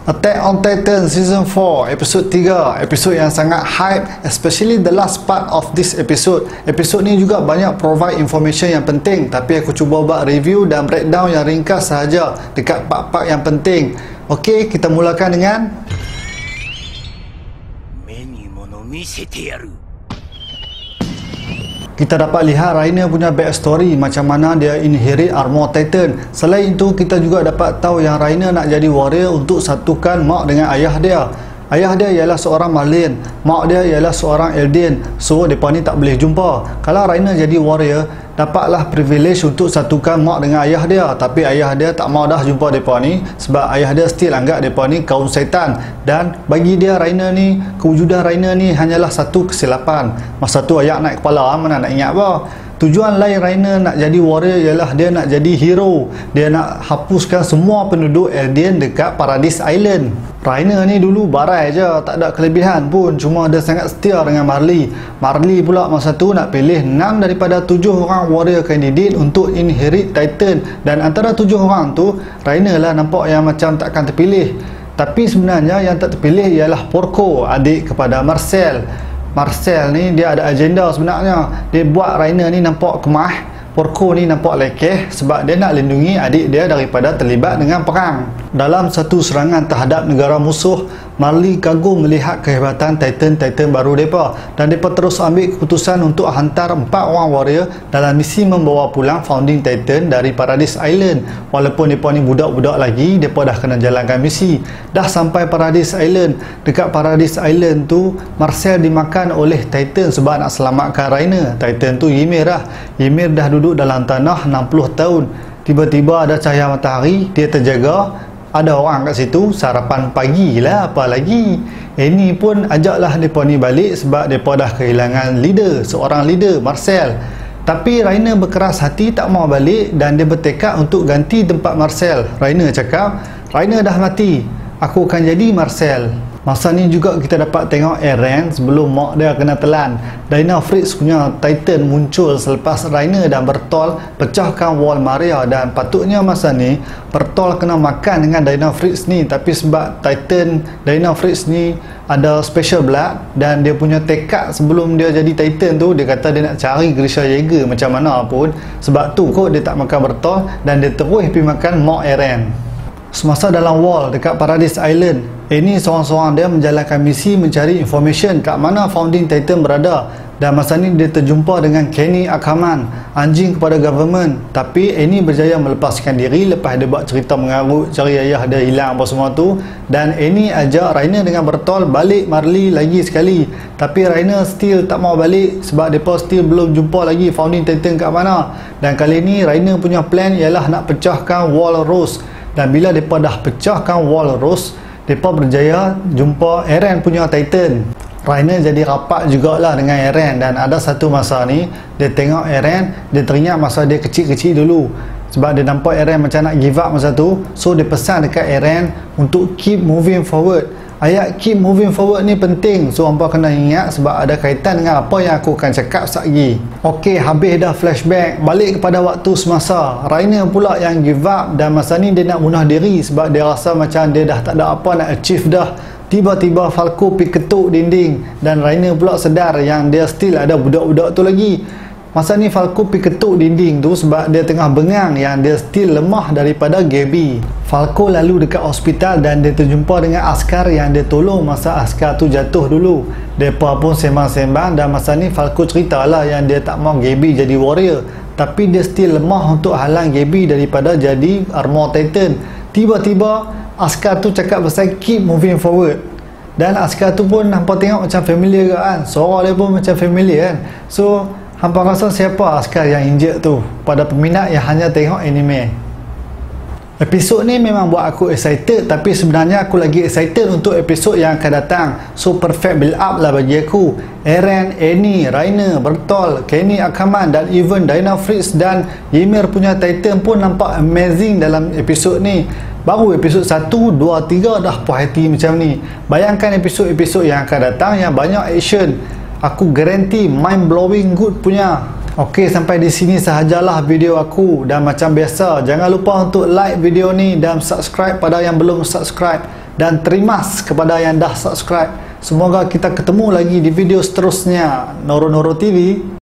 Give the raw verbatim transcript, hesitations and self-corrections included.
Attack on Titan Season four Episode tiga, episode yang sangat hype, especially the last part of this episode. Episode ni juga banyak provide information yang penting, tapi aku cuba buat review dan breakdown yang ringkas sahaja dekat part-part yang penting. Ok, kita mulakan dengan kita dapat lihat Rainer punya backstory, macam mana dia inherit armor Titan. Selain itu, kita juga dapat tahu yang Rainer nak jadi warrior untuk satukan mak dengan ayah dia. Ayah dia ialah seorang Marleyan, mak dia ialah seorang Eldian. So, mereka ni tak boleh jumpa. Kalau Rainer jadi warrior, dapatlah privilege untuk satukan mak dengan ayah dia. Tapi ayah dia tak mau dah jumpa mereka ni, sebab ayah dia still anggap mereka ni kaum syaitan. Dan bagi dia, Rainer ni, kewujudan Rainer ni hanyalah satu kesilapan. Masa tu ayah naik kepala, mana nak ingat apa. Tujuan lain Rainer nak jadi warrior ialah dia nak jadi hero. Dia nak hapuskan semua penduduk Eldian dekat Paradise Island. Rainer ni dulu barai je, tak ada kelebihan pun, cuma dia sangat setia dengan Marley. Marley pula masa tu nak pilih enam daripada tujuh orang warrior candidate untuk inherit Titan. Dan antara tujuh orang tu, Rainer lah nampak yang macam takkan terpilih. Tapi sebenarnya yang tak terpilih ialah Porco, adik kepada Marcel. Marcel ni dia ada agenda sebenarnya. Dia buat Rainer ni nampak kemah, Porco ni nampak lekeh, sebab dia nak lindungi adik dia daripada terlibat dengan perang. Dalam satu serangan terhadap negara musuh, Marley kagum melihat kehebatan Titan-Titan baru mereka, dan mereka terus ambil keputusan untuk hantar empat orang warrior dalam misi membawa pulang Founding Titan dari Paradise Island. Walaupun mereka ni budak-budak lagi, mereka dah kena jalankan misi. Dah sampai Paradise Island. Dekat Paradise Island tu, Marcel dimakan oleh Titan sebab nak selamatkan Rainer. Titan tu Ymir lah. Ymir dah duduk dalam tanah enam puluh tahun. Tiba-tiba ada cahaya matahari, dia terjaga. Ada orang kat situ, sarapan pagi lah, apa lagi. Ini pun ajaklah mereka ni balik sebab mereka dah kehilangan leader, seorang leader, Marcel. Tapi Rainer berkeras hati tak mau balik dan dia bertekad untuk ganti tempat Marcel. Rainer cakap, Rainer dah mati, aku akan jadi Marcel. Masa ni juga kita dapat tengok Eren sebelum mak dia kena telan. Dynafrix punya Titan muncul selepas Rainer dan Bertolt pecahkan wall Maria, dan patutnya masa ni Bertolt kena makan dengan Dynafrix ni, tapi sebab Titan Dynafrix ni ada special blood dan dia punya tekad sebelum dia jadi Titan tu, dia kata dia nak cari Grisha Yeager macam mana pun. Sebab tu kot dia tak makan Bertolt dan dia terus pergi makan mak Eren. Semasa dalam wall dekat Paradise Island, ini seorang-seorang dia menjalankan misi mencari information kat mana Founding Titan berada. Dan masa ni dia terjumpa dengan Kenny Ackerman, anjing kepada government. Tapi Annie berjaya melepaskan diri lepas dia buat cerita mengarut cari ayah dia hilang apa semua tu. Dan Annie ajak Rainer dengan Bertolt balik Marley lagi sekali. Tapi Rainer still tak mau balik sebab mereka still belum jumpa lagi Founding Titan kat mana. Dan kali ni Rainer punya plan ialah nak pecahkan wall Rose. Dan bila mereka dah pecahkan wall Rose, mereka berjaya jumpa Eren punya Titan. Rainer jadi rapat jugalah dengan Eren, dan ada satu masa ni dia tengok Eren, dia teringat masa dia kecil-kecil dulu. Sebab dia nampak Eren macam nak give up masa tu. So dia pesan dekat Eren untuk keep moving forward. Ayat keep moving forward ni penting, so hampa kena ingat sebab ada kaitan dengan apa yang aku akan cakap sekejap lagi. Ok, habis dah flashback, balik kepada waktu semasa. Rainer pula yang give up, dan masa ni dia nak bunuh diri sebab dia rasa macam dia dah tak ada apa nak achieve dah. Tiba-tiba Falco pergi ketuk dinding, dan Rainer pula sedar yang dia still ada budak-budak tu lagi. Masa ni Falco pergi ketuk dinding tu sebab dia tengah bengang yang dia still lemah daripada Gaby. Falco lalu dekat hospital dan dia terjumpa dengan askar yang dia tolong masa askar tu jatuh dulu. Mereka pun sembang-sembang, dan masa ni Falco ceritalah yang dia tak mau Gaby jadi warrior. Tapi dia still lemah untuk halang Gaby daripada jadi armor Titan. Tiba-tiba askar tu cakap pasal keep moving forward. Dan askar tu pun nampak tengok macam familiar kan. Suara dia pun macam familiar kan. So hampa rasa siapa askar yang injek tu pada peminat yang hanya tengok anime. Episod ni memang buat aku excited, tapi sebenarnya aku lagi excited untuk episod yang akan datang. So perfect build up lah bagi aku. Eren, Annie, Rainer, Bertolt, Kenny Ackerman dan even Dynafrix dan Ymir punya Titan pun nampak amazing dalam episod ni. Baru episod satu, dua, tiga dah puas hati macam ni. Bayangkan episod-episod yang akan datang yang banyak action. Aku garanti mind blowing good punya. Ok, sampai di sini sahajalah video aku. Dan macam biasa, jangan lupa untuk like video ni dan subscribe pada yang belum subscribe. dan terima kasih kepada yang dah subscribe. Semoga kita ketemu lagi di video seterusnya. Noro Noro T V.